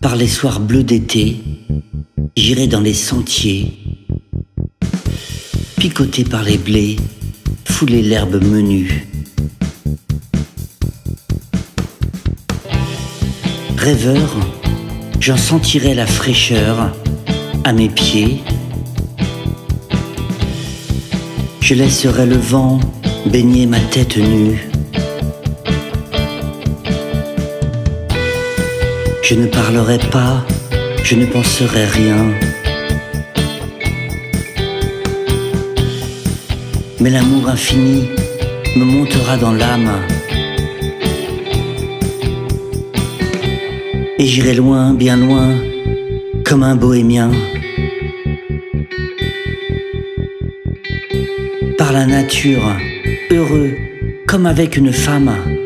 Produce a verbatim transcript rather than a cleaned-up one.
Par les soirs bleus d'été, j'irai dans les sentiers, picoté par les blés, fouler l'herbe menue. Rêveur, j'en sentirai la fraîcheur à mes pieds. Je laisserai le vent baigner ma tête nue. Je ne parlerai pas, je ne penserai rien. Mais l'amour infini me montera dans l'âme. Et j'irai loin, bien loin, comme un bohémien. Par la nature, heureux, comme avec une femme.